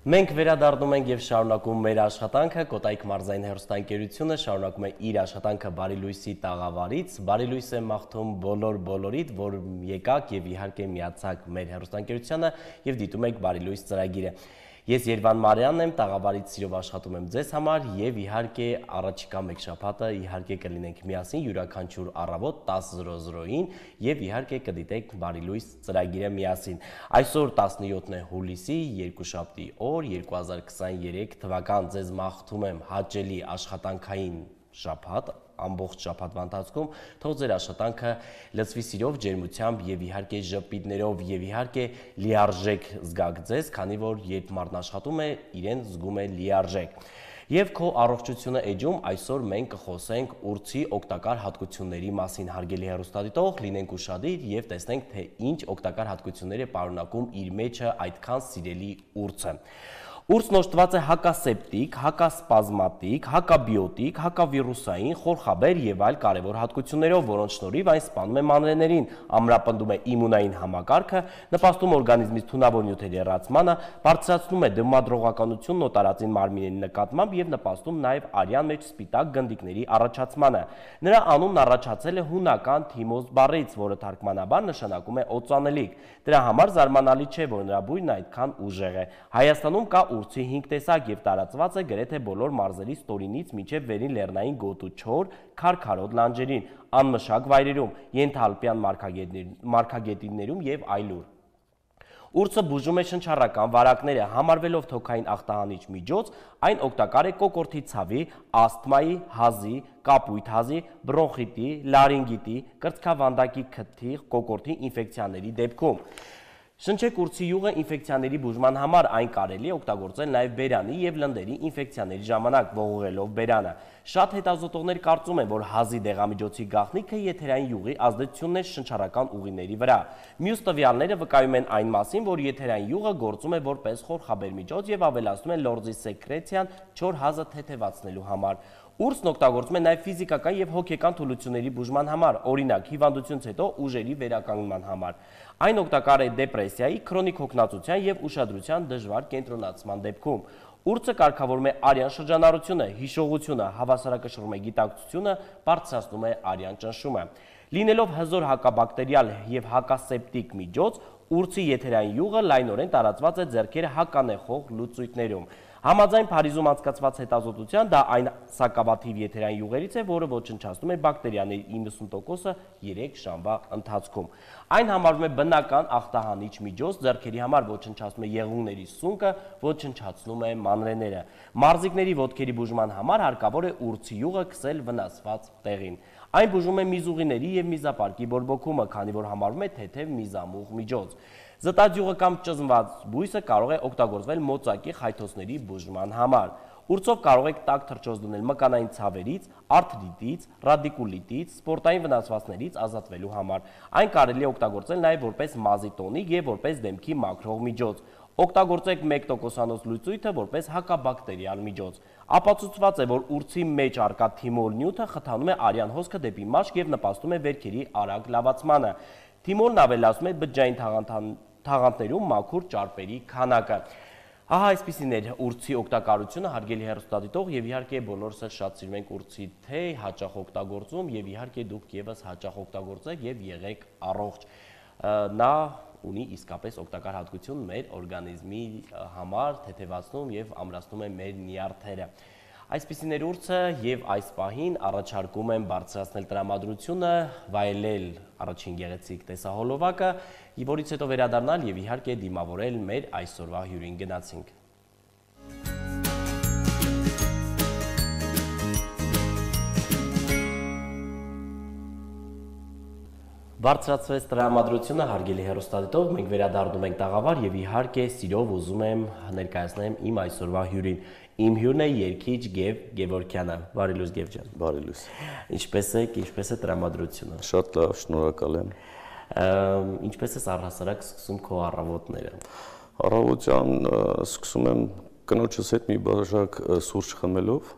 Մենք վերադառնում ենք եւ շարունակում մեր աշխատանքը, Կոտայք մարզային հեռուստաընկերությունը շարունակում է իր աշխատանքը Բարի լույսի տաղավարից, Բարի լույս է մաղթում բոլորիդ, որ եկաք եւ իհարկե միացաք մեր հեռուստաընկերությանը եւ դիտում եք Բարի լույս ծրագիրը։ Ես Երվան Մարյանն եմ, տաղավարից սիրով աշխատում եմ ձեզ համար եւ իհարկե առաջիկա մեկ շաբաթը իհարկե կլինենք միասին յուրաքանչյուր առավոտ 10:00-ին եւ իհարկե կդիտեք Բարի լույս ծրագիրը միասին։ Այսօր 17 հուլիսի երկուշաբթի օր 2023 թվական ձեզ մաղթում եմ հաճելի աշխատանքային շաբաթ ամբողջ շաբաթվա ընթացքում թող ձեր աշխատանքը լցվի սիրով, ջերմությամբ եւ իհարկե ժպիտներով եւ իհարկե լիարժեք զգաք ձեզ, քանի որ երբ մարդն աշխատում է, իրեն զգում է լիարժեք։ Եվ քո առողջությունը էջում այսօր մենք կխոսենք ուրցի օգտակար հատկությունների մասին, հարգելի հեռուստադիտող, լինենք ուշադիր եւ տեսնենք թե ինչ օգտակար հատկություններ է պարունակում իր մեջը այդքան սիրելի ուրցը։ Ուրցն օժտված է հակասեպտիկ, հակասպազմատիկ, հակաբիոտիկ, հակավիրուսային, խորխաբեր եւ այլ կարևոր հատկություններով, որոնց շնորհիվ այն սպանում է մանրէներին, ամրապնդում է իմունային համակարգը, նպաստում օրգանիզմից թունավոր նյութերի հեռացմանը, բարձրացնում է դիմադրողականությունն օտարածին մարմինների նկատմամբ եւ նպաստում նաեւ արյան մեջ սպիտակ գնդիկների առաջացմանը։ Նրա անունն առաջացել է հունական թիմոս բառից, որը թարգմանաբար նշանակում է օծանելիք։ Դրա համար զարմանալի չէ, որ նրա բույնը այդքան ուժեղ է։ Հայաստանում կա ուրցի 5 տեսակ եւ տարածված է գրեթե բոլոր մարզերի ստորինից մինչեւ վերին լեռնային գոտու չոր, քարքարոտ լանջերին, անմշակ վայրերում, ենթալպյան մարգագետիններում եւ այլուր։ Ուրցը բուժում է շնչառական վարակները, համարվելով թոքային ախտահանիչ միջոց, այն օգտակար է կոկորդի ցավի, ասթմայի, հազի, կապույտ հազի, բրոնխիտի, լարինգիտի, կրծքավանդակի քթի, կոկորդի ինֆեկցիաների դեպքում։ Շնչեք ուրցի յուղը ինֆեկցիաների բուժման համար այն կարելի է օգտագործել նաև բերանի եւ լնդերի ինֆեկցիաների ժամանակ ողողելով բերանը։ Շատ հետազոտողներ կարծում են, որ հազի դեղամիջոցի գաղտնիքը եթերային յուղի ազդեցությունն է շնչառական ուղիների վրա։ Մյուս տվյալները վկայում են այն մասին, որ եթերային յուղը գործում է որպես խորխաբեր միջոց եւ ավելացնում է լորձի սեկրեցիան չոր հազը թեթևացնելու համար։ Ուրցն օգտագործում է նաև ֆիզիկական եւ հոգեկան թուլությունների բուժման համար, օրինակ հիվանդությունից հետո ուժերի վերականգնման համար։ Այն օգտակար է դեպրեսիայի, քրոնիկ հոգնածության եւ ուշադրության դժվար կենտրոնացման դեպքում։ Ուրցը կարգավորում է արյան շրջանառությունը, հիշողությունը, հավասարակշռում է գիտակցությունը, բարձրացնում է արյան ճնշումը։ Լինելով հզոր հակաբակտերիալ եւ հակասեպտիկ միջոց, ուրցի եթերային յուղը լայնորեն տարածված է ձեռքերը հականեխող լուծույթներում։ Համաձայն Փարիզում անցկացված հետազոտության դա այն սակավաթիվ եթերային յուղերից է, որը ոչնչացնում է բակտերիաների 90%-ը 3 ժամվա ընթացքում։ Այն համարվում է բնական ախտահանիչ միջոց, ձեռքերի համար ոչնչացնում է եղունգների սունկը, ոչնչացնում է մանրէները։ Մարզիկների ոտքերի բուժման համար հարկավոր է ուրցի յուղը քսել վնասված տեղին։ Այն բուժում է միզուղիների եւ միզապարկի բորբոքումը, քանի որ համարվում է թեթև միզամուղ միջոց։ Զտած յուղը կամ ճզմված բույսը կարող է օգտագործվել մոծակի խայթոցների բուժման համար։ Ուրցով կարող եք տաք թռչոց դնել մկանային ցավերից, արթրիտից, ռադիկուլիտից, սպորտային վնասվածքներից ազատվելու համար։ Այն կարելի է օգտագործել նաև որպես մազի տոնիկ եւ որպես դեմքի մաքրող միջոց։ Օգտագործեք 1% լուծույթը որպես հակաբակտերիալ միջոց։ Ապացուցված է, որ ուրցի մեջ առկա թիմոլ նյութը խթանում է արյան հոսքը դեպի մաշկ եւ նպաստում է վերքերի արագ լավացմանը։ Թիմոլն ավելացնում է բջջային թաղանթներում մաքուր ճարպերի քանակը։ Ահա այսպիսին էր ուրցի օգտակարությունը, հարգելի հեռուստադիտող, եւ իհարկե բոլորս էլ շատ սիրում ենք ուրցի թեյ, հաճախ օգտագործում եւ իհարկե դուք եւս հաճախ օգտագործեք եւ եղեք առողջ։ Նա ունի իսկապես օգտակար հատկություն մեր օրգանիզմի համար, թեթևացնում եւ ամրացնում է մեր նյարդերը։ Այսպիսին էր ուրցը եւ այս պահին առաջարկում եմ բարձրացնել տրամադրությունը, վայելել առաջին գեղեցիկ տեսահոլովակը, որից հետո վերադառնալ եւ իհարկե դիմավորել մեր այսօրվա հյուրին գնացինք։ Բարձրացվեց տրամադրությունը, հարգելի հեռուստադիտող, մենք վերադառնում ենք տաղավար եւ իհարկե սիրով ուզում եմ ներկայացնեմ իմ այսօրվա հյուրին։ Իմ հյուրն է երգիչ Գև Գևորգյանը։ Բարի լույս Գև ջան։ Բարի լույս։ Ինչպես եք, ինչպես է տրամադրությունը։ Շատ լավ, շնորհակալ եմ։ Ինչպես է առհասարակ սկսում քո առավոտները։ Առավոտյան սկսում եմ կնոջս հետ մի բաժակ սուրճ խմելով,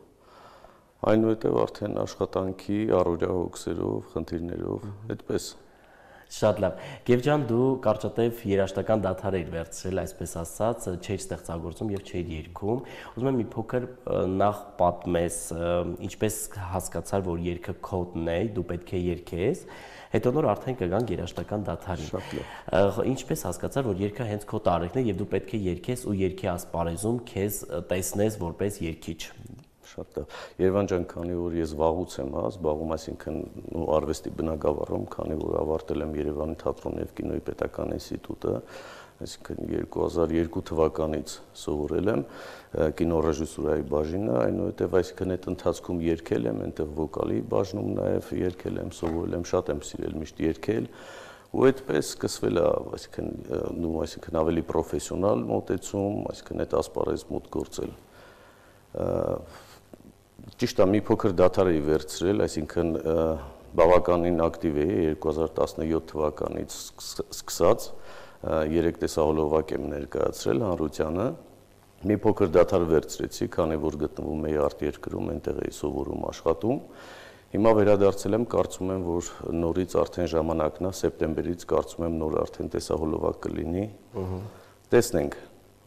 այնուհետև արդեն աշխատանքի առօրյա հոգսերով, խնդիրներով, այդպես։ Շատ լավ։ Գևջան, դու կարճատև երաժշտական դադար էիր վերցրել, այսպես ասած, չէիր ստեղծագործում եւ չէիր երգում։ Ուզում եմ մի փոքր նախ պատմես, ինչպես հասկացար, որ երգը քոդն է, դու պետք է երգես, հետո նոր արդեն կգանք երաժշտական դադարին։ Շատ լավ։ Ինչպես հասկացար, որ երգը հենց քո տարիքն է եւ դու պետք է երգես ու երգի ասպարեզում քեզ տեսնես որպես երգիչ։ Շատ լավ։ Երևան ջան, քանի որ ես վաղուց եմ զբաղվում, այսինքն արվեստի բնագավառում, քանի որ ավարտել եմ Երևանի թատրոնի եւ կինոյի պետական ինստիտուտը, այսինքն 2002 թվականից սովորել եմ կինոռեժիսուրայի բաժինը, այնուհետև այսինքն այդ ընթացքում երգել եմ, այնտեղ վոկալի բաժնում նաեւ երգել եմ, սովորել եմ, շատ եմ սիրել միշտ երգել։ Ու այդպես սկսվել է, այսինքն ավելի պրոֆեսիոնալ մոտեցում, այսինքն այդ ասպարեզ մոտ գործել։ Ճիշտ է, մի փոքր դադար էի վերցրել, այսինքն բավականին ակտիվ էի 2017 թվականից սկսած, 3 տեսահոլովակ եմ ներկայացրել հանրությանը, մի փոքր դադար վերցրեցի, քանի որ գտնվում էի արտերկրում, այնտեղ էի սովորում աշխատում։ Հիմա վերադարձել եմ, կարծում եմ, որ նորից արդեն ժամանակն է, սեպտեմբերից կարծում եմ նոր արդեն տեսահոլովակ կլինի։ Տեսնենք։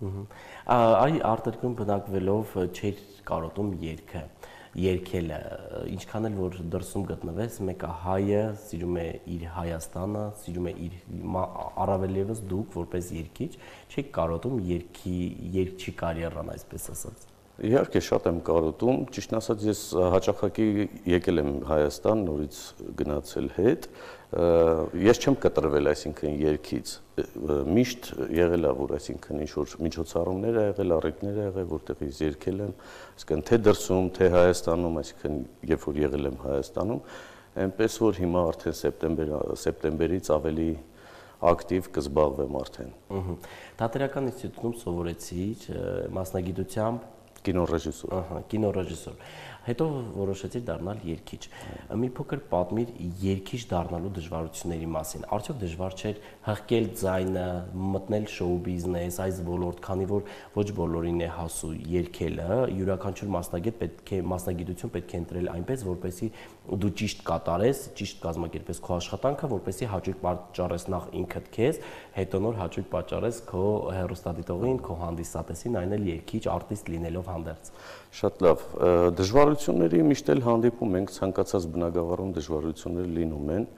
Այ արտերկրում բնակվելով չէր կարոտում երգը, երգելը, ինչքան էլ որ դրսում գտնվես, մեկը հայը սիրում է իր Հայաստանը, սիրում է իր առավել եւս դուք որպես երգիչ, չեք կարոտում երգչի կարիերան, այսպես ասած։ Իհարկե շատ եմ կարոտում, ճիշտն ասած ես հաճախակի եկել եմ Հայաստան, նորից գնացել հետ, ես չեմ կտրվել, այսինքն երգից, միշտ եղել է, որ այսինքն ինչ-որ միջոցառումներ ա եղել, առիթներ ա եղել, որտեղից երգել եմ, այսինքն թե դրսում, թե Հայաստանում, այսինքն երբ որ եղել եմ Հայաստանում, այնպես որ հիմա արդեն սեպտեմբերից ավելի ակտիվ կզբաղվեմ արդեն։ Թատերական ինստիտուտում սովորեցիր մասնագիտությամբ կինոռեժիսոր։ Կինոռեժիսոր։ Հետո որոշեցիր դառնալ երգիչ։ Մի փոքր պատմիր երգիչ դառնալու դժվարությունների մասին։ Արդյոք դժվար չէր հղկել ձայնը, մտնել շոու բիզնես, այս ոլորտ, քանի որ ոչ բոլորին է հասու երգելը, յուրաքանչյուր մասնագիտություն պետք է ընտրել այնպես, որպեսզի դու ճիշտ կատարես, ճիշտ կազմակերպես քո աշխատանքը, որպեսզի հաճույք պատճառես նախ ինքդ քեզ, հետո նոր հաճույք պատճառես քո հեռուստադիտողին, քո հանդիսատեսին, այն էլ երգիչ, արտիստ լինելով հանդերձ։ Շատ լավ, դժվարությունների միշտ էլ հանդիպում ենք, ցանկացած բնագավառում դժվարություններ լինում են։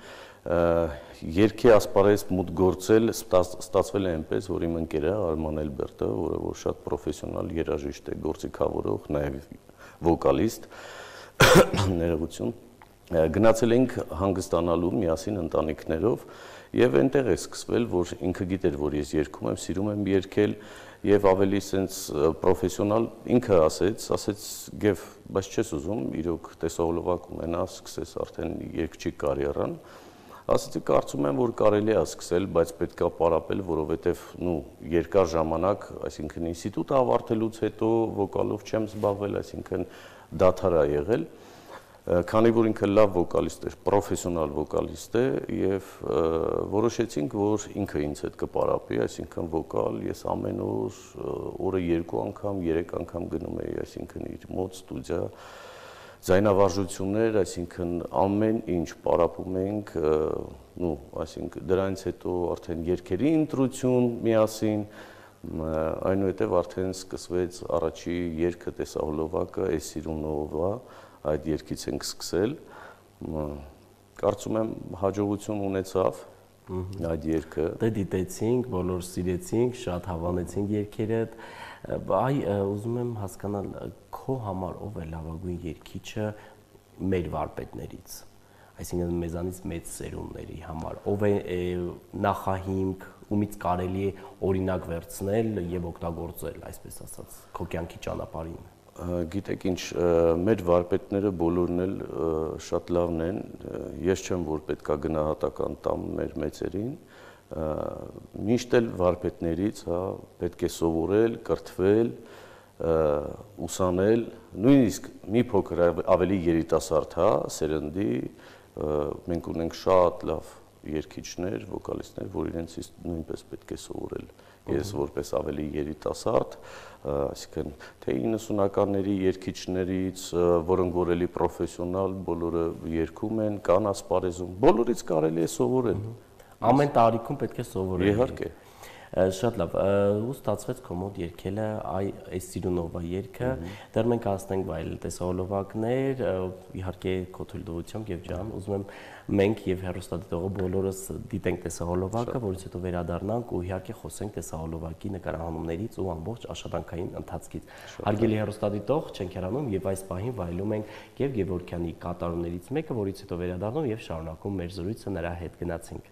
Երգի ասպարեզ մուտք գործել ստացվել է այնպես, որ իմ ընկերը Արման Էլբերտը, որը շատ պրոֆեսիոնալ երաժիշտ է, գործիքավորող, նաև վոկալիստ, ներողություն, գնացել ենք հանգստանալու միասին ընտանիքներով եւ այնտեղ է սկսվել, որ ինքը գիտեր, որ ես երգում եմ, սիրում եմ երգել եւ ավելի sense պրոֆեսիոնալ ինքը ասեց գեվ, բայց չես ուզում իրոք տեսահոլովակ ունենաս, սկսես արդեն երգչի կարիերան։ Ասեցի, կարծում եմ, որ կարելի է սկսել, բայց պետք է պարապել, որովհետեւ երկար ժամանակ, այսինքն ինստիտուտը ավարտելուց հետո վոկալով չեմ զբաղվել, այսինքն դադար ա եղել։ Քանի որ ինքը լավ վոկալիստ է, պրոֆեսիոնալ վոկալիստ է եւ որոշեցինք, որ ինքը ինձ հետ կպարապի, այսինքն վոկալ, ես ամեն օրը 2 անգամ, 3 անգամ գնում էի, այսինքն իր մոտ ստուդիա, ձայնավարժություններ, այսինքն ամեն ինչ պարապում ենք, այսինքն դրանից հետո արդեն երգերի ընտրություն միասին, այնուհետև արդեն սկսվեց առաջի երգը տեսահոլովակը Էսիրունովա, այդ երգից ենք սկսել, կարծում եմ հաջողություն ունեցավ այդ երգը։ Դե դիտեցինք, բոլոր սիրեցինք, շատ հավանեցինք երգերդ, այ ուզում եմ հասկանալ քո համար ով է լավագույն երգիչը մեր վարպետներից, այսինքն մեզանից մեծ սերունդների համար, ով է նախահիմք, ումից կարելի է օրինակ վերցնել եւ օգտագործել, այսպես ասած, քո կյանքի ճանապարհին։ Գիտեք ինչ, մեր վարպետները բոլորն էլ շատ լավն են, ես չեմ, որ պետք է գնահատական տամ մեր մեծերին, միշտ էլ վարպետներից պետք է սովորել, կրթվել, ուսանել, նույնիսկ մի փոքր ավելի երիտասարդ սերնդի, մենք ունենք շատ լավ երգիչներ, վոկալիստներ, որ իրենցից նույնպես պետք է սովորել։ Ես որպես ավելի երիտասարդ, այսինքն թե 90-ականների երգիչներից, որոնք որ էլի պրոֆեսիոնալ, բոլորը երգում են, կան ասպարեզում, բոլորից կարելի է սովորել։ Ամեն տարիքում պետք է սովորել։ Իհարկե։ Շատ լավ, ու ստացվեց քո մոտ երգելը այս Սիրունովա երգը, դեռ մենք հասնենք վայելել տեսահոլովակներ, իհարկե քո թույլտվությամբ եւ ջան, ուզում եմ մենք եւ հեռուստադիտողը բոլորս դիտենք տեսահոլովակը, որից հետո վերադառնանք ու իհարկե խոսենք տեսահոլովակի նկարահանումներից ու ամբողջ աշխատանքային ընթացքից։ Հարգելի հեռուստադիտող, չենք հեռանում եւ այս պահին վայելում ենք Գև Գևորգյանի կատարումներից մեկը, որից հետո վերադառնում եւ շարունակում մեր զրույցը նրա հետ գնացինք։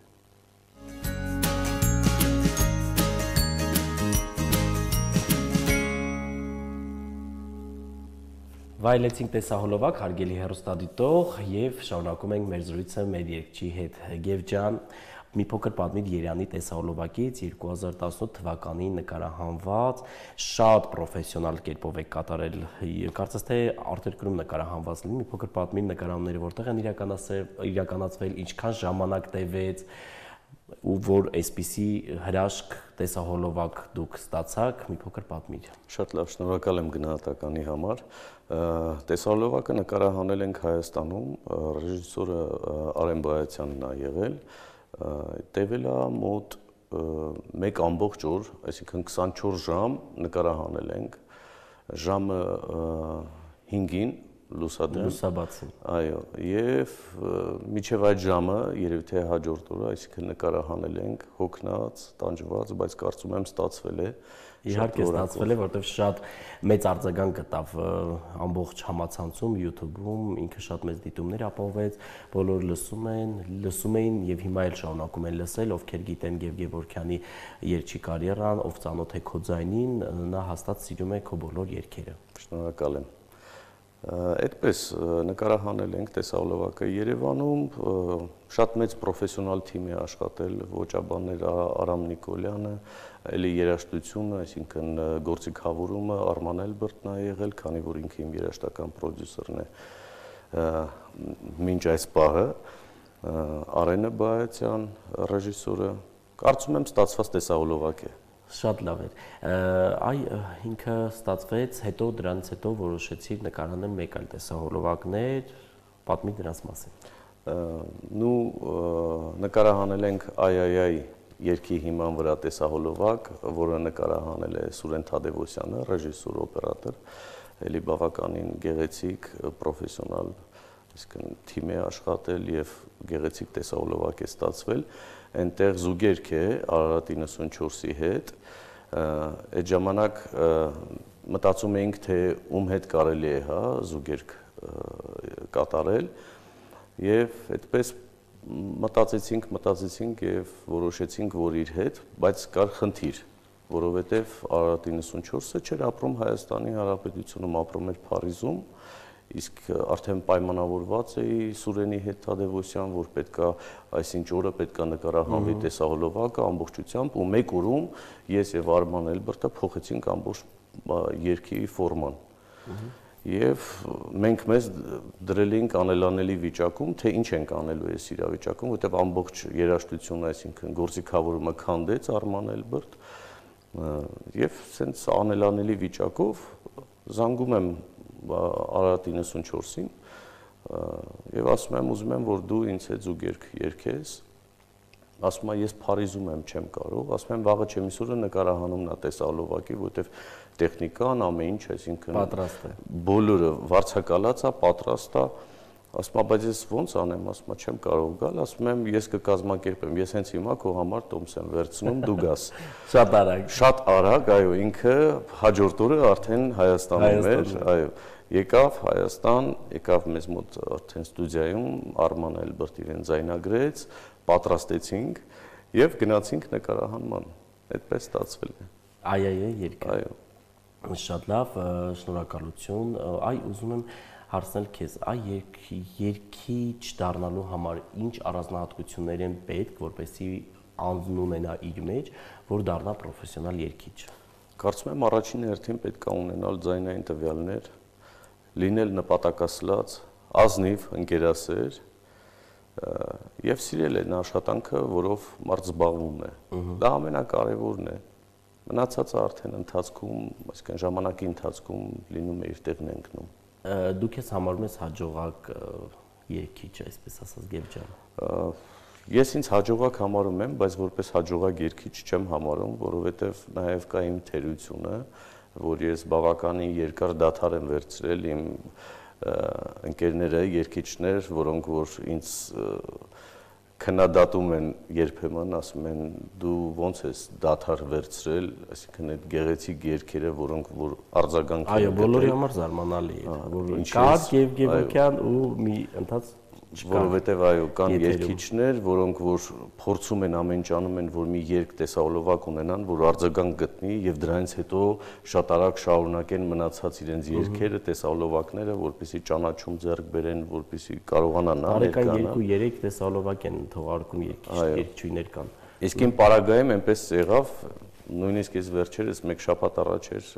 Վայելեցինք տեսահոլովակ, հարգելի հեռուստադիտող եւ շարունակում ենք մեր զրույցը մեր երգչի հետ։ Գև ջան, մի փոքր պատմիր Երանի տեսահոլովակից 2018 թվականին նկարահանված, շատ պրոֆեսիոնալ կերպով եք կատարել, կարծես թե արտերկրում նկարահանված լինի, մի փոքր պատմիր նկարահանումները որտեղ են իրականացվել, ինչքան ժամանակ տևեց ու որ այսպիսի հրաշք տեսահոլովակ դուք ստացաք, մի փոքր պատմիր։ Շատ լավ, շնորհակալ եմ գնահատականի համար։ Տեսահոլովակը նկարահանել ենք Հայաստանում, ռեժիսորը Արեն Բայացյանն է եղել, տևել է մոտ 1 ամբողջ օր, այսինքն 24 ժամ նկարահանել ենք, ժամը 5-ին լուսաբացին։ Այո, եւ միջև այդ ժամը երևի թե հաջորդ օրը, այսինքն նկարահանել ենք հոգնած, տանջված, բայց կարծում եմ ստացվել է։ Իհարկե ստացվել է, որովհետև շատ մեծ արձագանք գտավ ամբողջ համացանցում, YouTube-ում, ինքը շատ մեծ դիտումներ ապահովեց, բոլորը լսում էին եւ հիմա էլ շարունակում են լսել, ովքեր գիտեն Գև Գևորգյանի երգչի կարիերան, ով ծանոթ է քո ձայնին, նա հաստատ սիրում է քո բոլոր երգերը։ Շնորհակալ եմ։ Այդպես նկարահանել ենք տեսահոլովակը Երևանում, շատ մեծ պրոֆեսիոնալ թիմ է աշխատել, ոճաբաններ Արամ Նիկոլյանը, էլի երաժշտությունը, այսինքն գործիքավորումը Արման Էլբերտն է եղել, քանի որ ինքը իմ երաժշտական պրոդյուսերն է մինչ այս պահը, Արենը Բայացյան, ռեժիսորը, կարծում եմ ստացված տեսահոլովակ է։ Շատ լավ էր։ Այ ինքը ստացվեց, հետո դրանից հետո որոշեցի նկարահանել մեկ այլ տեսահոլովակներ, պատմի դրանց մասին։ Նու նկարահանել ենք այ երգի հիման վրա տեսահոլովակ, որը նկարահանել է Սուրեն Թադևոսյանը, ռեժիսոր, օպերատոր, էլի բավականին գեղեցիկ, պրոֆեսիոնալ, այսինքն թիմ է աշխատել եւ գեղեցիկ տեսահոլովակ է ստացվել։ Այնտեղ զուգերգ է Արարատ 94-ի հետ, այդ ժամանակ մտածում էինք, թե ում հետ կարելի է զուգերգ կատարել եւ այդպես մտածեցինք եւ որոշեցինք, որ իր հետ, բայց կար խնդիր, որովհետեւ Արարատ 94-ը չէր ապրում Հայաստանի Հանրապետությունում, ապրում էր Փարիզում, իսկ արդեն պայմանավորված էի Սուրենի հետ Թադևոսյան, որ պետքա այսինչ օրը պետքա նկարահանվի տեսահոլովակը ամբողջությամբ ու մեկ օրում ես եւ Արման Էլբերտը փոխեցինք ամբողջ երգի ֆորման։ Եվ մենք մեզ դրել էինք անելանելի վիճակում, թե ինչ ենք անելու այս իրավիճակում, որտեղ ամբողջ երաժշտությունը, այսինքն գործիքավորումը քանդեց Արման Էլբերտ, եւ սենց անելանելի վիճակով զանգում եմ Արարատ 94-ին եւ ասում եմ, ուզում եմ, որ դու ինձ հետ զուգերգ երգես, ասում եմ, ես Փարիզում եմ, չեմ կարող, ասում եմ, վաղը չեմ իսուրը նկարահանումն է տեսահոլովակի, որովհետեւ տեխնիկան ամեն ինչ, այսինքն պատրաստ է, բոլորը վարձակալած է, պատրաստ է, ասում եմ, բայց ես ոնց անեմ, ասում եմ, չեմ կարող գալ, ասում եմ, ես կկազմակերպեմ, ես հենց հիմա քո համար տոմս եմ վերցնում, դու գաս։ Շատ արագ, այո, ինքը հաջորդ օրը արդեն Հայաստանում էր, այո, եկավ Հայաստան, եկավ մեզ մոտ արդեն ստուդիայում, Արման Էլբերտ իրեն ձայնագրեց, պատրաստեցինք եւ գնացինք նկարահանման։ Այդպես ստացվել է։ Այ երգը։ Այո։ Շատ լավ, շնորհակալություն։ Այ ուզում եմ հարցնել քեզ, այ երգիչ դառնալու համար ինչ առանձնահատկություններ են պետք, որպեսզի անձն ունենա իր մեջ, որ դառնա պրոֆեսիոնալ երգիչ։ Կարծում եմ առաջին հերթին պետք է ունենալ ձայնային տվյալներ, լինել նպատակասլաց, ազնիվ, ընկերասեր եւ սիրել այն աշխատանքը, որով մարդ զբաղվում է։ Դա ամենակարևորն է։ Մնացածը արդեն ընթացքում, այսինքն ժամանակի ընթացքում լինում է իր տեղն ընկնում։ Դու քեզ համարում ես հաջողակ երգիչ, այսպես ասած, Գև ջան։ Ես ինձ հաջողակ համարում եմ, բայց որպես հաջողակ երգիչ չեմ համարում, որովհետև նաև կա իմ թերությունը, որ ես բավականին երկար դադար եմ վերցրել իմ ընկերները, երգիչներ, որոնք որ ինձ քննադատում են երբեմն, ասում են դու ոնց ես դադար վերցրել, այսինքն այդ գեղեցիկ երգերը, որոնք որ արձագանք են գտել։ Այո, բոլորի համար զարմանալի է, որ կար Գևորգյան ու մի ընթաց որովհետև այո կան երգիչներ, որոնք որ փորձում են ամեն ինչ անում են, որ մի երգ տեսահոլովակ ունենան, որ արձագանք գտնի եւ դրանից հետո շատ արագ շարունակեն մնացած իրենց երգերը, տեսահոլովակները, որպեսզի ճանաչում ձեռք բերեն, որպեսզի կարողանան ներկայանալ։ Արեկան 2-3 տեսահոլովակ են թողարկում երգիչներ կան։ Իսկ իմ պարագայում այնպես եղավ, նույնիսկ ես վերջերս մեկ շաբաթ առաջ էր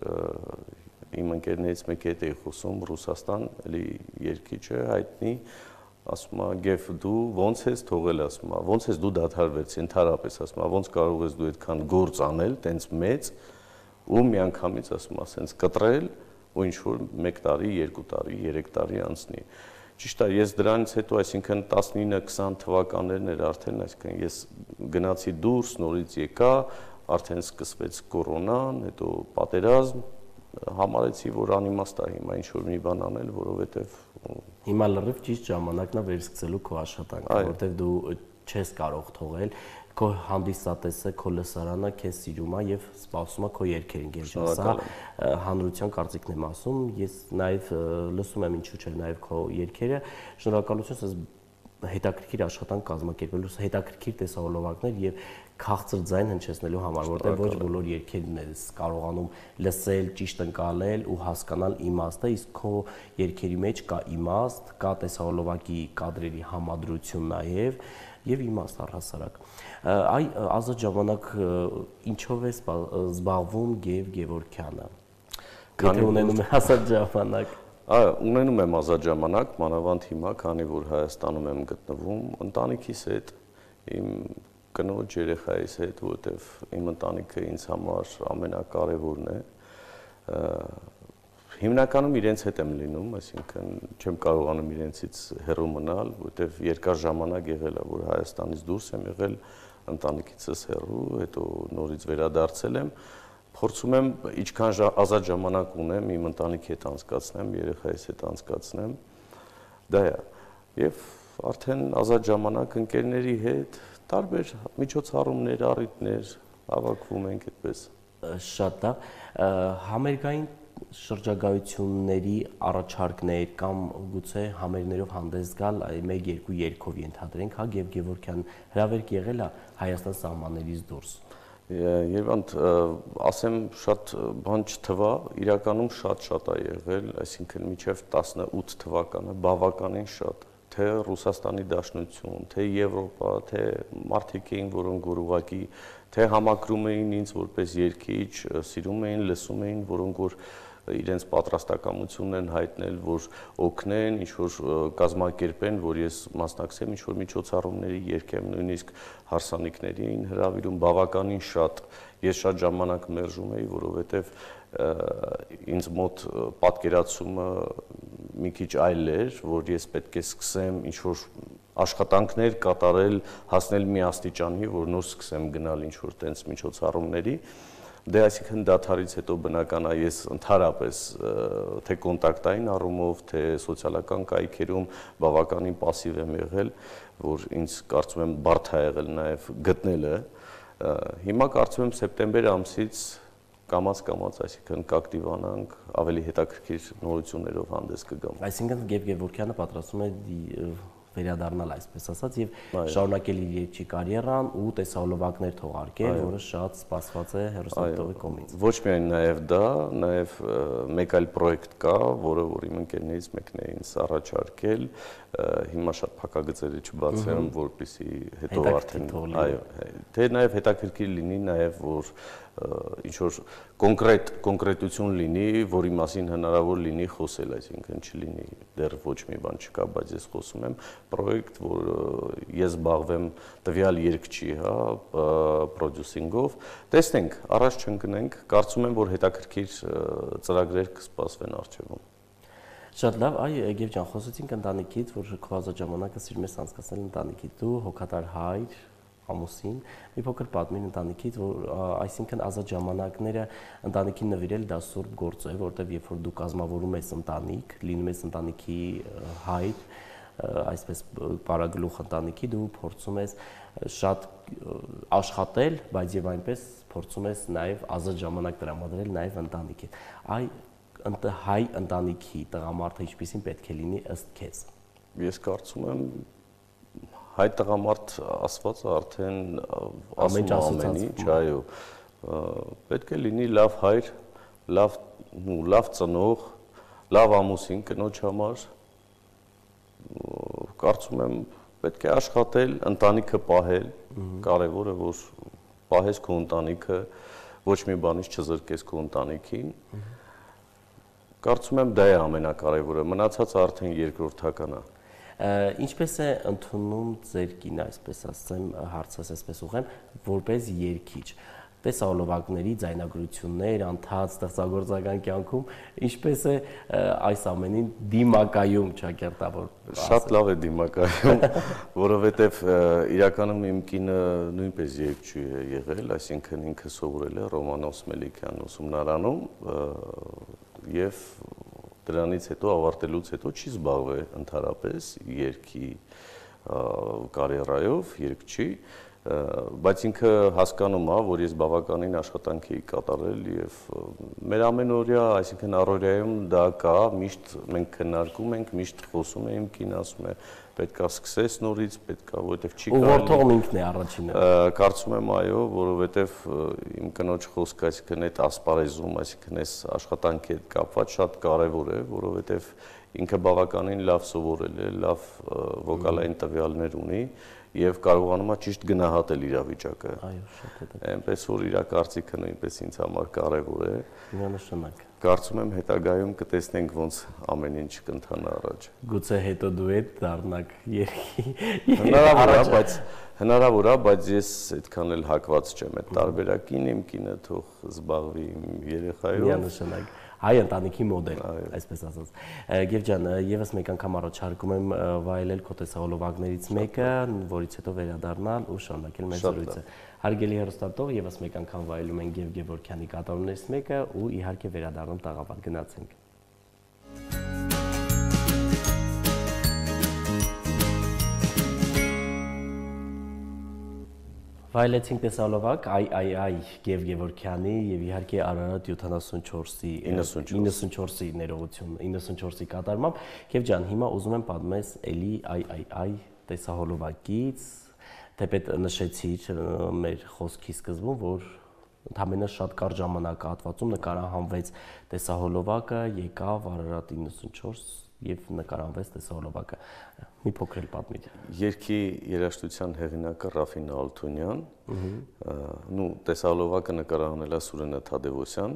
իմ ընկերներից մեկի հետ էի խոսում, Ռուսաստան, էլի երգիչ է, հայտնի ասում է Գեֆ դու ոնց ես թողել ասում է ոնց ես դու դադար վերցրել ընդհանրապես ասում է ոնց կարող ես դու այդքան գործ անել տենց մեծ ու միանգամից ասում է ասենց կտրել ու ինչ որ 1 տարի 2 տարի 3 տարի անցնի ճիշտ է ես դրանից հետո այսինքն 19-20 թվականներն էր արդեն այսինքն ես գնացի դուրս նորից եկա արդեն սկսվեց կորոնան հետո պատերազմ համարեցի որ անիմաստ է հիմա ինչ որ մի բան անել որովհետև հիմա լրիվ ճիշտ ժամանակն է վերսկսելու քո աշխատանքը որովհետև դու չես կարող թողել քո հանդիսատեսը քո լսարանը քեզ սիրում է եւ սպասում է քո երգերին գերժա սա հանրության կարծիքն եմ ասում ես նաեւ լսում եմ ինչու՞ չէ նաեւ քո երգերը շնորհակալություն ես հետաքրքիր աշխատանք կազմակերպելու հետաքրքիր տեսահոլովակներ եւ քաղցր ձայն հնչեցնելու համար, որտեղ ոչ բոլոր երգերն ես կարողանում լսել, ճիշտ ընկալել ու հասկանալ իմաստը, իսկ քո երգերի մեջ կա իմաստ, կա տեսահոլովակի կադրերի համադրություն եւ իմաստ առհասարակ։ Այ ազատ ժամանակ ինչով է զբաղվում Գևորգյանը։ Քանի ունենում է ազատ ժամանակ։ Այո, ունենում եմ ազատ ժամանակ, մանավանդ հիմա, քանի որ Հայաստանում եմ գտնվում, ընտանիքիս հետ, իմ կնոջ երեխայիս հետ, որտեվ իմ ընտանիքը ինձ համար ամենակարևորն է։ Հիմնականում իրենց հետ եմ լինում, այսինքն չեմ կարողանում իրենցից հեռու մնալ, որտեվ երկար ժամանակ եղել է, որ Հայաստանից դուրս եմ եղել, ընտանիքիցս հեռու, հետո նորից վերադարձել եմ։ Փորձում եմ ինչքան ազատ ժամանակ ունեմ, իմ ընտանիքի հետ անցկացնեմ, երեխայիս հետ անցկացնեմ։ Դա է։ Եվ արդեն ազատ ժամանակ ընկերների հետ տարբեր միջոցառումներ, առիթներ հավաքվում ենք այդպես։ Շատ լավ։ Համերգային շրջագայությունների առաջարկներ կամ գուցե համերգներով հանդես գալ 1-2 երգով ենթադրենք, հա Գևորգյան հրավերք եղել է Հայաստան սահմաններից դուրս։ Երևանդ ասեմ շատ բան չթվա, իրականում շատ է եղել, այսինքն մինչև 18 թվականը բավականին շատ, թե Ռուսաստանի Դաշնություն, թե Եվրոպա, թե մարդիկ էին, որոնք որ ուղղակի թե համակրում էին ինձ որպես երգիչ, սիրում էին, լսում էին, որոնք որ իրենց պատրաստակամությունն են հայտնել, որ օգնեն, ինչ-որ կազմակերպեն, որ ես մասնակցեմ ինչ-որ միջոցառումների երգեմ, նույնիսկ հարսանիքներին հրավիրում բավականին շատ, ես շատ ժամանակ մերժում էի, որովհետև ինձ մոտ պատկերացումը մի քիչ այլ էր, որ ես պետք է սկսեմ ինչ-որ աշխատանքներ կատարել, հասնել մի աստիճանի, որ նոր սկսեմ գնալ ինչ-որ տենց միջոցառումների Դե այսինքն դադարից հետո բնական է ես ընդհանրապես թե կոնտակտային առումով, թե սոցիալական կայքերում բավականին пассив եմ եղել, որ ինձ կարծում եմ բարդ է եղել նաև գտնելը։ Հիմա կարծում եմ սեպտեմբեր ամսից կամաց, այսինքն կակտիվանանք, ավելի հետաքրքիր նորություններով հանդես կգամ։ Այսինքն Գևորգյանը պատրաստում է վերադառնալ այսպես ասած եւ շարունակել իր երգչի կարիերան ու տեսահոլովակներ թողարկել, որը շատ սպասված է հեռուստատիտողի կողմից։ Ոչ միայն նաեւ դա, նաեւ մեկ այլ պրոյեկտ կա, որը որ իմ ընկերներից մեկն է ինձ առաջարկել, հիմա շատ փակագծերը չբացեմ, որպեսզի հետո արդեն այո, թե նաեւ հետաքրքիր լինի, նաեւ որ ինչ որ կոնկրետություն լինի, որի մասին հնարավոր լինի խոսել, այսինքն չլինի դեռ ոչ մի բան չկա, բայց ես խոսում եմ պրոյեկտ, որ ես զբաղվեմ տվյալ երգչի, հա, պրոդյուսինգով, տեսնենք, առաջ չընկնենք, կարծում եմ, որ հետաքրքիր ծրագրեր կսպասվեն առջևում։ Շատ լավ, այ Եգեվ ջան, խոսեցինք ընտանիքից, որ քո ազատժամանակը սիրում ես անցկացնել ընտանիքից։ Դու հոգատար հայր, ամուսին, մի փոքր պատմին ընտանիքից, որ այսինքն ազատ ժամանակները ընտանիքին նվիրել դա սուրբ գործ է, որտեղ երբ որ դու կազմավորում ես ընտանիք, լինում ես ընտանիքի հայր, այսպես պարագլուխ ընտանիքի, դու փորձում ես շատ աշխատել, բայց եւ այնպես փորձում ես նաեւ ազատ ժամանակ տրամադրել նաեւ ընտանիքին։ Այ հայ ընտանիքի տղամարդը ինչպեսին պետք է լինի ըստ քեզ։ Ես կարծում եմ հայ տղամարդ ասվածը արդեն ասում ամեն ինչ, այո, պետք է լինի լավ հայր, լավ ծնող, լավ ամուսին կնոջ համար, կարծում եմ պետք է աշխատել, ընտանիքը պահել, կարևորը որ պահես քո ընտանիքը, ոչ մի բանից չզրկես քո ընտանիքին, կարծում եմ դա է ամենակարևորը, մնացածը արդեն երկրորդական է։ Ինչպես է ընդունում ձեր կինը, այսպես ասեմ, հարցս այսպես ուղղեմ, որպես երգիչ, տեսահոլովակների ձայնագրություններ, անթաց ստեղծագործական կյանքում, ինչպես է այս ամենին դիմակայում ճակերտավոր։ Շատ լավ է դիմակայում, որովհետև իրականում իմ կինը նույնպես երգչի է եղել, այսինքն ինքը սովորել է Ռոմանոս Մելիքյան ուսումնարանում եւ դրանից հետո ավարտելուց հետո չի զբաղվել ընդհանրապես երգի կարիերայով, երգչի, բայց ինքը հասկանում է, որ ես բավականին աշխատանք էի կատարել եւ մեր ամենօրյա, այսինքն առօրյայում դա կա, միշտ մենք քննարկում ենք, միշտ խոսում եմ կին ասում է պետք է սկսես նորից, պետք է, որովհետեւ չի կարելի։ Ու որդողն ինքն է առաջինը։ Կարծում եմ այո, որովհետեւ իմ կնոջ խոսքը, այսինքն այդ ասպարեզում, այսինքն այս աշխատանքի հետ կապված շատ կարեւոր է, որովհետեւ ինքը բավականին լավ սովորել է, լավ վոկալային տվյալներ ունի եւ կարողանում է ճիշտ գնահատել իրավիճակը։ Այո, շատ հետաքրքիր։ Այնպես որ իր կարծիքը նույնպես ինձ համար կարեւոր է։ Միանշանակ։ Կարծում եմ հետագայում կտեսնենք ոնց ամեն ինչ կընթանա առաջ։ Գուցե հետո դու հետ դառնաք երգի։ Հնարավոր է, բայց ես այդքան էլ հակված չեմ այդ տարբերակին, իմ կինը թող զբաղվի իմ երեխայով։ Միանշանակ։ Հայ ընտանիքի մոդել, այսպես ասած։ Գև ջան, եւս մեկ անգամ առաջարկում եմ վայելել քո տեսահոլովակներից մեկը, որից հետո վերադառնալ ու շարունակել մեր զրույցը։ Հարգելի հեռուստատող, եւս մեկ անգամ վայելում ենք Գև Գևորգյանի կատարումներից մեկը ու իհարկե վերադառնում տաղավար, գնացինք։ Վայելեցինք տեսահոլովակ այ Գև Գևորգյանի եւ իհարկե Արարատ 74-ի 94-ի ներողություն 94-ի կատարմամբ Գև ջան, հիմա ուզում եմ պատմես էլի այ տեսահոլովակից, թեպետ նշեցիր մեր խոսքի սկզբում, որ ընդամենը շատ կարճ ժամանակահատվածում նկարահանվեց տեսահոլովակը, եկավ Արարատ 94 եւ նկարահանվեց տեսահոլովակը։ Մի փոքր էլ պատմիր։ Երգի երաժշտության հեղինակը Ռաֆին Ալթունյան, տեսահոլովակը նկարահանել է Սուրենա Թադևոսյան,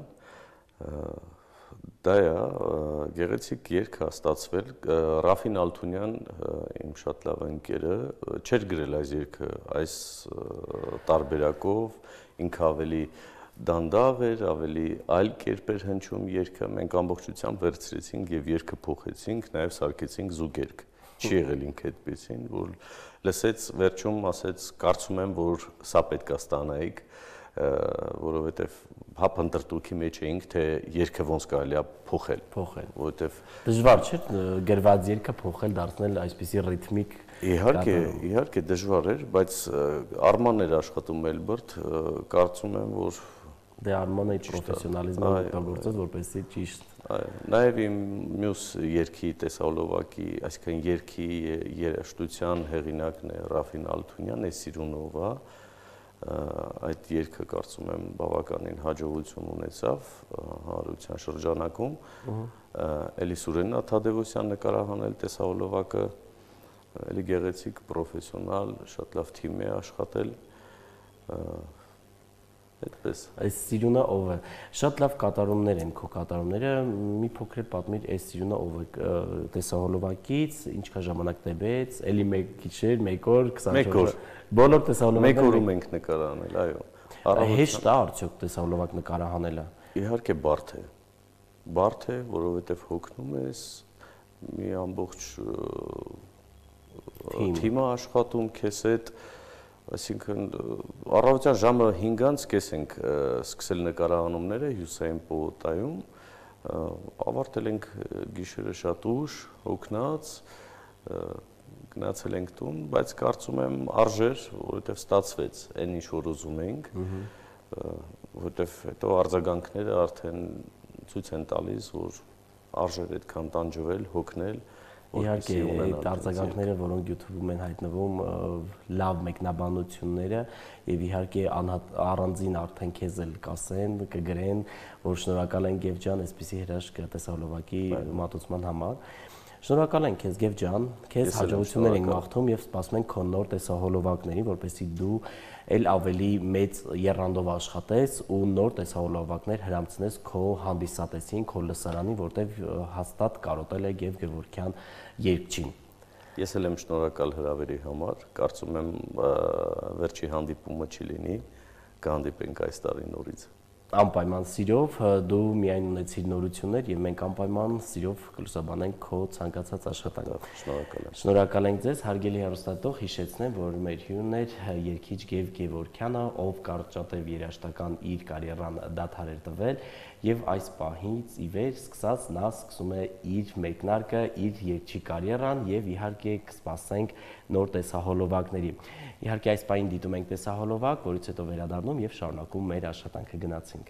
դա է գեղեցիկ երգ է ստացվել, Ռաֆին Ալթունյան, իմ շատ լավ ընկերը, չէր գրել այս երգը այս տարբերակով, ինքը ավելի դանդաղ էր, ավելի այլ կերպ էր հնչում երգը, մենք ամբողջությամբ վերցրեցինք եւ երգը փոխեցինք, նաեւ սարքեցինք զուգերգ։ Չի եղել ինքը այդպեսին, որ լսեց վերջում ասեց, կարծում եմ, որ սա պետք է ստանայիք, որովհետեւ հապ ընտրտուքի մեջ էինք, թե երգը ոնց կարելի է փոխել, որովհետեւ դժվար չէ գրված երգը փոխել, դարձնել այսպիսի ռիթմիկ։ Իհարկե դժվար էր, բայց Արմանն էր աշխատում Մելբուրդ, կարծում եմ, որ դե Արմանը այդ պրոֆեսիոնալիզմը օգտագործեց, որպեսզի ճիշտ։ Նաև իմ մյուս երգի տեսահոլովակի, այսինքն երգի երաժշտության հեղինակն է Ռաֆին Ալթունյան, Սիրունովա, այդ երգը կարծում եմ բավականին հաջողություն ունեցավ հանրության շրջանակում, էլի Սուրենա Թադևոսյան նկարահանել տեսահոլովակը, էլի գեղեցիկ պրոֆեսիոնալ, շատ լավ թիմ է աշխատել, այդպես։ Այս Սիրունա ով է։ Շատ լավ կատարումներ են քո կատարումները, մի փոքր պատմիր այս Սիրունա ով է տեսահոլովակից, ինչքան ժամանակ տևեց, էլի մեկ քիչ, մեկ օր, 24 օր։ Բոլոր տեսահոլովակները մեկ օրում ենք նկարահանել, այո։ Հեշտ է արդյոք տեսահոլովակ նկարահանելը։ Իհարկե բարդ է, որովհետև հոգնում ես, մի ամբողջ թիմ է աշխատում քեզ հետ, այսինքն առավոտյան ժամը 5-ից կես ենք սկսել նկարահանումները հյուսային պողոտայում, ավարտել ենք գիշերը շատ ուշ, հոգնած, գնացել ենք տուն, բայց կարծում եմ արժեր, որովհետև ստացվեց այն ինչ որ ուզում ենք, որովհետև հետո արձագանքները արդեն ցույց են տալիս, որ արժեր այդքան տանջվել, հոգնել, իհարկե այդ արձագանքները, որոնք YouTube-ում են հայտնվում, լավ մեկնաբանությունները եւ իհարկե առանձին արդեն քեզ էլ կասեն, կգրեն, որ շնորհակալ են Գև ջան, այսպիսի հրաշք տեսահոլովակի մատուցման համար։ Շնորհակալ ենք քեզ Գև ջան, քեզ հաջողություններ ենք մաղթում եւ սպասում ենք քո նոր տեսահոլովակների, որպեսզի դու էլ ավելի մեծ եռանդով աշխատես ու նոր տեսահոլովակներ հրամցնես քո հանդիսատեսին, քո լսարանին, որտեղ հաստատ կարոտել է Գև Գևորգյան երգչին։ Ես էլ եմ շնորհակալ հրավերի համար, կարծում եմ վերջի հանդիպումը չի լինի, կհանդիպենք այս տարի նորից։ Անպայման սիրով, դու միայն ունեցիր նորություններ եւ մենք անպայման սիրով կլուսաբանենք քո ցանկացած աշխատանքը։ Շնորհակալ եմ։ Շնորհակալ ենք ձեզ, հարգելի հեռուստատող, հիշեցնեմ, որ մեր հյուրն էր երգիչ Գև Գևորգյանը, ով կարճատև երաժշտական իր կարիերան դադար էր տվել եւ այս պահից ի վեր սկսած նա սկսում է իր մեկնարկը, իր երգչի կարիերան եւ իհարկե կսպասենք նոր տեսահոլովակների։ Իհարկե այս պահին դիտում ենք տեսահոլովակ, որից հետո վերադառնում եւ շարունակում մեր աշխատանքը գնացինք։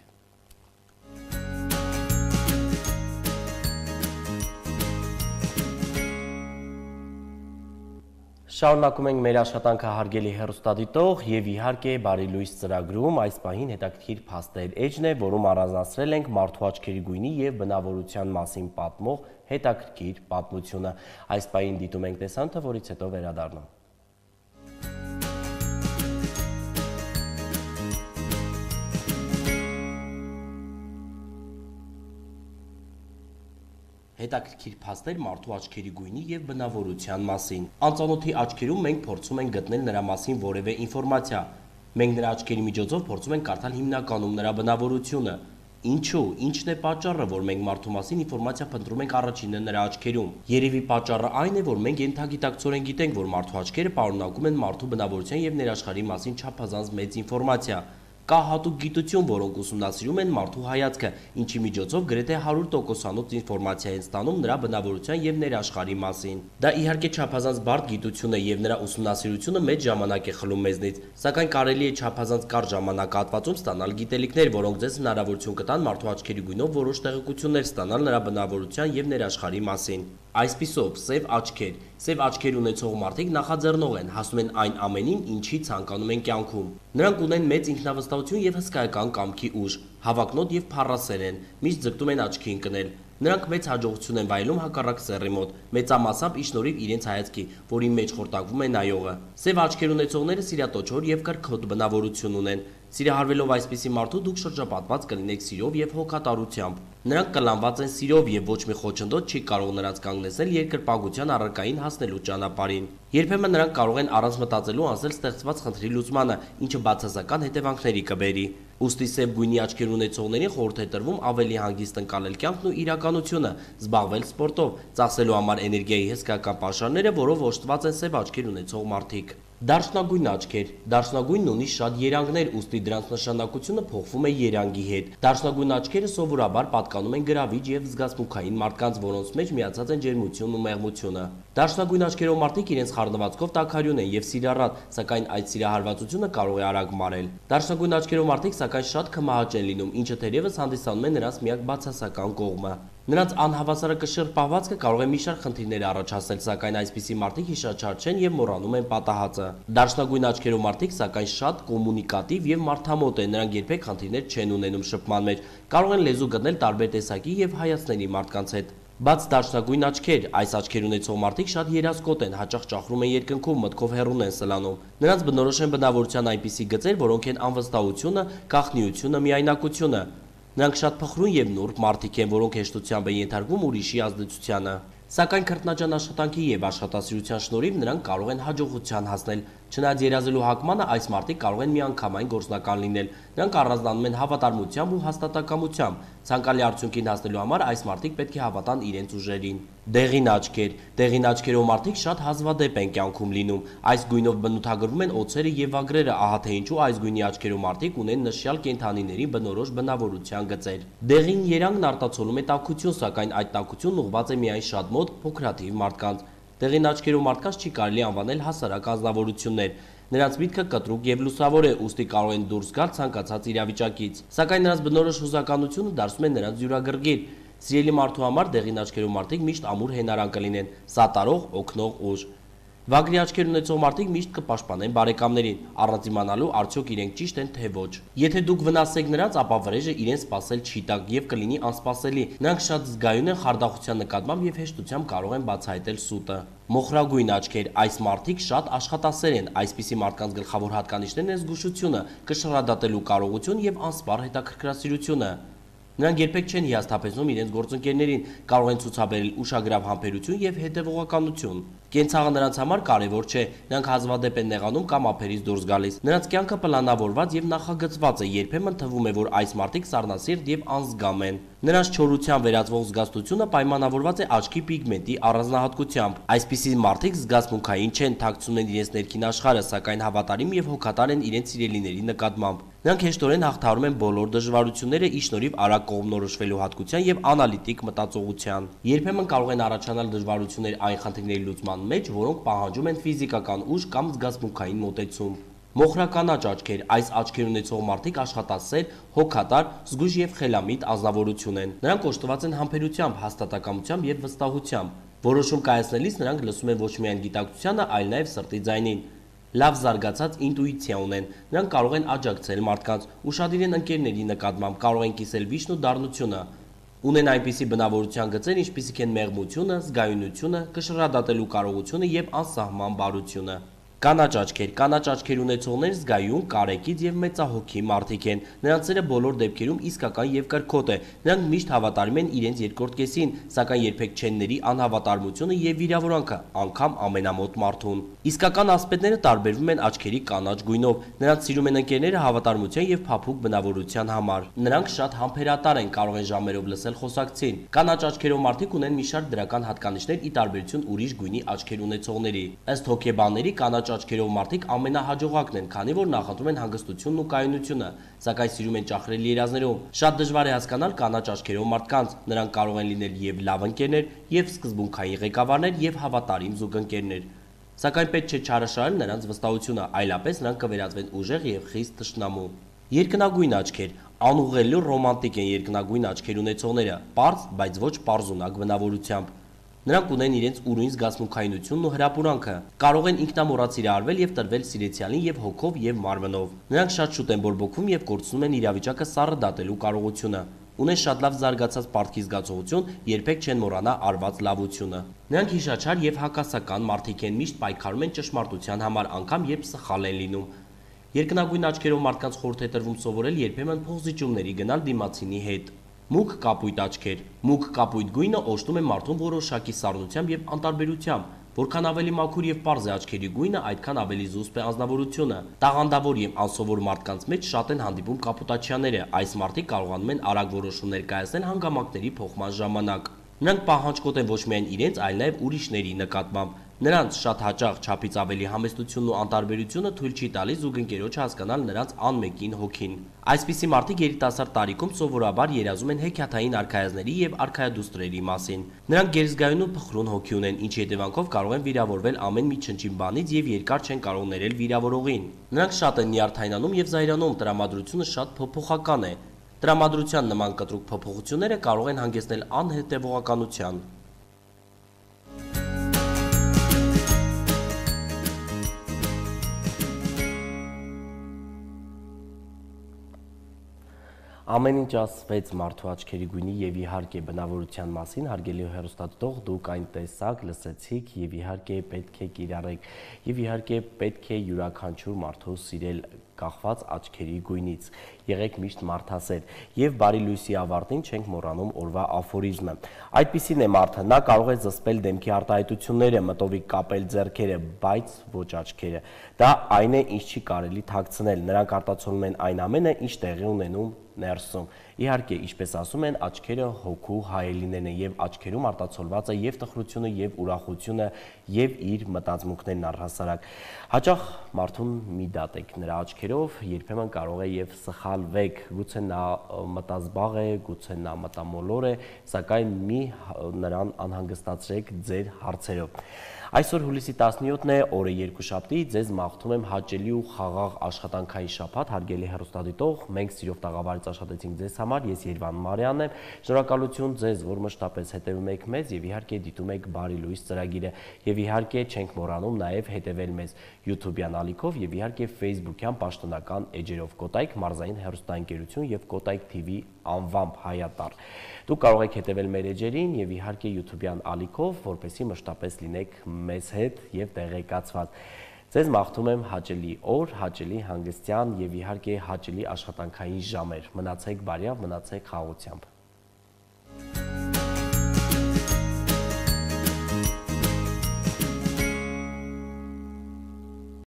Շարունակում ենք մեր աշխատանքը հարգելի հեռուստադիտող եւ իհարկե բարի լույս ծրագրում այս պահին հետաքրքիր փաստեր էջն է, որում առանձնացրել ենք մարդու աչքերի գույնի եւ բնավորության մասին պատմող հետաքրքիր պատմությունը։ Այս պահին դիտում ենք տեսանյութը, որից հետո վերադառնում։ Հետաքրքիր փաստեր մարդու աչքերի գույնի եւ բնավորության մասին։ Անծանոթի աչքերում մենք փորձում ենք գտնել նրա մասին որևէ ինֆորմացիա։ Մենք նրա աչքերի միջոցով փորձում ենք կարդալ հիմնականում նրա բնավորությունը։ Ինչու՞, ինչն է պատճառը, որ մենք մարդու մասին ինֆորմացիա փնտրում ենք առաջինը նրա աչքերում։ Երևի պատճառը այն է, որ մենք ենթագիտակցորեն գիտենք, որ մարդու աչքերը պարունակում են մարդու բնավորության եւ ներաշխարհի մասին չափազանց մեծ ինֆորմացիա։ Կա հատուկ գիտություն, որոնք ուսումնասիրում են մարդու հայացքը, ինչի միջոցով գրեթե 100%-անոց ինֆորմացիա են ստանում նրա բնավորության եւ ներաշխարհի մասին։ Դա իհարկե չափազանց բարդ գիտություն է եւ նրա ուսումնասիրությունը մեծ ժամանակ է խլում մեզնից, սակայն կարելի է չափազանց կարճ ժամանակահատվածում ստանալ գիտելիքներ, որոնք ձեզ հնարավորություն կտան մարդու աչքերի գույնով որոշ տեղեկություններ ստանալ նրա բնավորության եւ ներաշխարհի մասին։ Այսպիսով, սև աչքեր։ Սև աչքեր ունեցող մարդիկ նախաձեռնող են, հասնում են այն ամենին, ինչի ցանկանում են կյանքում։ Նրանք ունեն մեծ ինքնավստահություն եւ հսկայական կամքի ուժ, հավակնոտ եւ փառասեր են, միշտ ձգտում են աչքի ընկնել։ Նրանք մեծ հաջողություն են վայելում հակառակ սեռի մոտ, մեծամասամբ ի շնորհիվ իրենց հայացքի, որի մեջ խորտակվում է նայողը։ Սև աչքեր ունեցողները սիրատոչոր եւ կրքոտ բնավորություն ունեն։ Սիրահարվելով այսպիսի մարդու դուք շրջապատված կլինեք սիրով եւ հոգատարությամբ։ Նրանք կլանված են սիրով եւ ոչ մի խոչընդոտ չի կարող նրանց կանգնեցնել երկրպագության առարկային հասնելու ճանապարհին։ Երբեմն նրանք կարող են առանց մտածելու անցնել ստեղծված խնդրի լուծմանը, ինչը բացասական հետևանքների կբերի։ Ուստի սև գույնի աչքեր ունեցողներին խորհուրդ է տրվում ավելի հանգիստ ընկալել կյանքն ու իրականությունը, զբաղվել սպորտով, ծախսելու համար էներգիայի հսկայական պաշարները, որով օժտված են սև աչքեր ունեցող մարդիկ։ Դարչնագույն աչքեր։ Դարչնագույնն ունի շատ երանգներ, ուստի դրանց նշանակությունը փոխվում է երանգի հետ։ Դարչնագույն աչքերը սովորաբար պատկանում են գրավիչ եւ զգացմունքային մարդկանց, որոնց մեջ միացած են ջերմությունն ու մեղմությունը։ Դարչնագույն աչքերով մարդիկ իրենց խառնվածքով տաքարյուն են եւ սիրառատ, սակայն այդ սիրահարվածությունը կարող է արագ մարել։ Դարչնագույն աչքերով մարդիկ սակայն շատ քմահաճ են լինում, ինչը թերևս հանդիսանում է նրանց միակ բացասական կողմը։ Նրանց անհավասարակշիռ պահվածքը կարող է մի շարք խնդիրներ առաջացնել, սակայն այսպիսի մարդիկ հիշաչար չեն եւ մոռանում են պատահածը։ Դարչնագույն աչքերով մարդիկ սակայն շատ կոմունիկատիվ եւ մարդամոտ են, նրանք երբեք խնդիրներ չեն ունենում շփման մեջ, կարող են լեզու գտնել տարբեր տեսակի եւ հայացքների մարդկանց հետ։ Բաց դարչնագույն աչքեր, այս աչքեր ունեցող մարդիկ շատ երասկոտ են, հաճախ ճախրում են երկնքում, մտքով հեռուն են սլանում։ Նրանց բնորոշ են բնավորության այնպիսի գծեր, որոնք են անվստահությունը, գաղտնիությունը, միայնակությունը։ Նրանք շատ փխրուն եւ նուրբ մարդիկ են, որոնք հեշտությամբ են ենթարկվում ուրիշի ազդեցությանը։ Սակայն քրտնաջան աշխատանքի եւ աշխատասիրության շնորհիվ նրանք կարող են հաջողության հասնել։ Չնայած երազելու հակմանը այս մարդիկ կարող են միանգամայն գործնական լինել։ Նրանք առանձնանում են հավատարմությամբ ու հաստատակամությամբ։ Ցանկալի արդյունքին հասնելու համար այս մարդիկ պետք է հավատան իրենց ուժերին։ Դեղին աչքեր։ Դեղին աչքերով մարդիկ շատ հազվադեպ են կյանքում լինում։ Այս գույնով բնութագրվում են օձերը եւ վագրերը, ահա թե ինչու այս գույնի աչքերով մարդիկ ունեն նշյալ կենդանիների բնորոշ բնավորության գծեր։ Դեղին երանգն արտացոլում է տաքություն, սակայն այդ տաքությունն ուղղված է միայն շատ մոտ փոքրաթիվ մարդկանց։ Դեղին աչքերով մարդկանց չի կարելի անվանել հասարակ անձնավորություններ։ Նրանց միտքը կտրուկ եւ լուսավոր է, ուստի կարող են դուրս գալ ցանկացած իրավիճակից։ Սակայն նրանց բնորոշ հուզականությունը դարձնում է նրանց յուրագրգիռ։ Սիրելի մարդու համար դեղին աչքերով մարդիկ միշտ ամուր հենարան կլինեն, սատարող, օգնող ուժ։ Վագրի աչքեր ունեցող մարդիկ միշտ կպաշտպանեն բարեկամներին, առանց իմանալու արդյոք իրենք ճիշտ են թե ոչ։ Եթե դուք վնասեք նրանց, ապա վրեժը իրեն սпасել չի տա եւ կլինի անսպասելի։ Նրանք շատ զգայուն են խարդախության նկատմամբ եւ հեշտությամբ կարող են բացահայտել սուտը։ Մոխրագույն աչքեր։ Այս մարդիկ շատ աշխատասեր են։ Այսպիսի մարդկանց գլխավոր հատկանիշներն են զգուշությունը, կշռադատելու կարողություն եւ անսպառ հետաքրքրասիրությունը։ Նրանք երբեք չեն հիասթափեցնում իրենց գործընկերներին, կարող են ցուցաբերել ուշագրավ համբերություն եւ հետեւողականություն։ Կենցաղը նրանց համար կարևոր չէ, նրանք հազվադեպ են նեղանում կամ ափերից դուրս գալիս։ Նրանց կյանքը պլանավորված եւ նախագծված է, երբեմն թվում է, որ այս մարդիկ սառնասիրտ եւ անզգամ են։ Նրանց չորության վերածվող զգաստությունը պայմանավորված է աչքի պիգմենտի առանձնահատկությամբ։ Այսպիսի մարդիկ զգացմունքային չեն, թաքցնում են իրենց ներքին աշխարհը, սակայն հավատարիմ եւ հոգատար են իրենց սիրելիների նկատմամբ։ Նրանք հեշտորեն հաղթահարում են բոլոր դժվարությունները ի շնորհիվ արագ կողմնորոշվելու հատկության եւ անալիտիկ մտածողության։ Երբեմն կարող են առաջանալ դժվարություններ այն խնդիրների լուծման մեջ, որոնք պահանջում են ֆիզիկական ուժ կամ զգացմունքային մոտեցում։ Մոխրականաչ աչքեր։ Այս աչքեր ունեցող մարդիկ աշխատասեր, հոգատար, զգույշ եւ խելամիտ ազնվորություն են։ Նրանք օժտված են համբերությամբ, հաստատակամությամբ եւ վստահությամբ։ Որոշում կայացնելիս նրանք լսում են ոչ միայն գիտակցությանը, այլ նաեւ սրտի ձայնին։ Լավ զարգացած ինտուիցիա ունեն։ Նրանք կարող են աջակցել մարդկանց, ուշադիր են ընկերների նկատմամբ, կարող են կիսել վիշն ու դառնությունը։ Ունեն այնպիսի բնավորության գծեր, ինչպիսիք են մեղմությունը, զգայունությունը, կշռադատելու կարողությունը եւ անսահման բարությունը։ Կանաչ աչքեր։ Կանաչ աչքեր ունեցողներ զգայուն, կարեկից եւ մեծահոգի մարդիկ են։ Նրանց սերը բոլոր դեպքերում իսկական եւ կրքոտ է։ Նրանք միշտ հավատարիմ են իրենց երկրորդ կեսին, սակայն երբեք չեն ների անհավատարմությունը եւ վիրավորանքը, անգամ ամենամոտ մարդուն։ Իսկական ասպետները տարբերվում են աչքերի կանաչ գույնով։ Նրանց սիրում են ընկերները հավատարմության եւ փափուկ բնավորության համար։ Նրանք շատ համբերատար են, կարող են ժամերով լսել խոսակցին։ Կանաչ աչքերով մարդիկ ունեն մի շարք դրական հատկանիշներ ի տարբերություն ուրիշ գույնի աչքեր ունեցողների։ Ըստ հոգեբանների կանաչ աչքերով մարդիկ ամենահաջողակն են, քանի որ նախընտրում են հանգստությունն ու կայունությունը, սակայն սիրում են ճախրել երազներով։ Շատ դժվար է հասկանալ կանաչ աչքերով մարդկանց։ Նրանք կարող են լինել եւ լավ ընկերներ, եւ սկզբունքային ղեկավարներ, եւ հավատարիմ զուգընկերներ։ Սակայն պետք չէ չարաշահել նրանց վստահությունը, այլապես նրանք կվերածվեն ուժեղ եւ խիստ թշնամու։ Երկնագույն աչքեր։ Անուղղելու ռոմանտիկ են երկնագույն աչքեր ունեցողները, պարզ, բայց ոչ պարզունակ բնավորությամբ։ Նրանք ունեն իրենց ուրույն զգացմունքայինությունն ու հրապուրանքը, կարող են ինքնամոռացիրարվել եւ տրվել սիրեցյալին եւ հոգով եւ մարմնով։ Նրանք շատ շուտ են բորբոքվում եւ կորցնում են իրավիճակը սառը դատելու կարողությունը։ Ունեն շատ լավ զարգացած պարտքի զգացողություն, երբեք չեն մոռանա արված լավությունը։ Նրանք հիշաչար եւ հակասական մարդիկ են, միշտ պայքարում են ճշմարտության համար, անգամ երբ սխալ են լինում։ Երկնագույն աչքերով մարդկանց խորհուրդ է տրվում սովորել երբեմն փոխզիջումների գնալ դիմացինի հետ։ Մուգ կապույտ աչքեր։ Մուգ կապույտ գույնը օժտում է մարդուն որոշակի սառնությամբ եւ անտարբերությամբ։ Որքան ավելի մաքուր եւ պարզ է աչքերի գույնը, այդքան ավելի զուսպ է անձնավորությունը։ Տաղանդավոր եւ անսովոր մարդկանց մեջ շատ են հանդիպում կապուտացիաները։ Այս մարդիկ կարողանում են արագ որոշումներ կայացնել հանգամանքների փոխման ժամանակ։ Նրանք պահանջկոտ են ոչ միայն իրենց, այլ նաեւ ուրիշների նկատմամբ։ Նրանց շատ հաճախ չափից ավելի համեստությունն ու անտարբերությունը թույլ չի տալիս զուգընկերոջը հասկանալ նրանց անմեկին հոգին։ Այսպիսի մարդիկ երիտասարդ տարիքում սովորաբար երազում են հեքիաթային արքայազների եւ արքայադուստրերի մասին։ Նրանք գերզգայուն ու փխրուն հոգի ունեն, ինչի հետևանքով կարող են վիրավորվել ամեն մի չնչին բանից եւ երկար չեն կարող ներել վիրավորողին։ Նրանք շատ են նյարդայնանում եւ զայրանում, տրամադրությունը շատ փոփոխական է։ Տրամադրության նման կտրուկ փոփոխությունները կարող են հանգեցնել անհետեւողականության։ Ամեն ինչ ասվեց մարդու աչքերի գույնի եւ իհարկե բնավորության մասին, հարգելի հեռուստադիտող, դուք այն տեսաք, լսեցիք եւ իհարկե պետք է կիրառեք եւ իհարկե պետք է յուրաքանչյուր մարդու սիրել կախված աչքերի գույնից։ Եղեք միշտ մարդասեր։ Եվ բարի լույսի ավարտին չենք մոռանում օրվա աֆորիզմը։ Այդպիսին է մարդը, նա կարող է զսպել դեմքի արտահայտությունները, մտովի կապել ձեռքերը, բայց ոչ աչքերը։ Դա այն է, ինչ չի կարելի թաքցնել։ Նրանք արտացոլում են այն ամենը, ինչ տեղի ունենում ներսում։ Իհարկե, ինչպես ասում են, աչքերը հոգու հայելիներն են, եւ աչքերում արտացոլված է եւ տխրությունը, եւ ուրախությունը, եւ իր մտածմունքներն առհասարակ։ Հաճախ մարդուն մի դատեք նրա աչքերով, երբեմն կարող է եւ սխալվեք, գուցե նա մտազբաղ է, գուցե նա մտամոլոր է, սակայն մի նրան անհանգստացրեք ձեր հարցերով։ Այսօր հուլիսի 17-ն է, օրը երկուշաբթի, ձեզ մաղթում եմ հաճելի ու խաղաղ աշխատանքային շաբաթ, հարգելի հեռուստադիտող, մենք սիրով տաղավարից աշխատեցինք ձեզ համար, ես Երվան Մարյանն եմ, շնորհակալություն ձեզ, որ մշտապես հետևում եք մեզ եւ իհարկե դիտում եք Բարի լույս ծրագիրը եւ իհարկե չենք մոռանում նաեւ հետևել մեզ YouTube-յան ալիքով եւ իհարկե Facebook-յան պաշտոնական էջերով Կոտայք մարզային հեռուստաընկերություն եւ Կոտայք TV անվամբ հայատար։ Դուք կարող եք հետևել մեր էջերին եւ իհարկե YouTube-յան ալիքով, որպեսզի մշտապես լինեք մեզ հետ եւ տեղեկացված։ Ձեզ մաղթում եմ հաճելի օր, հաճելի հանգստյան եւ իհարկե հաճելի աշխատանքային ժամեր։ Մնացեք բարյավ, մնացեք խաղաղությամբ։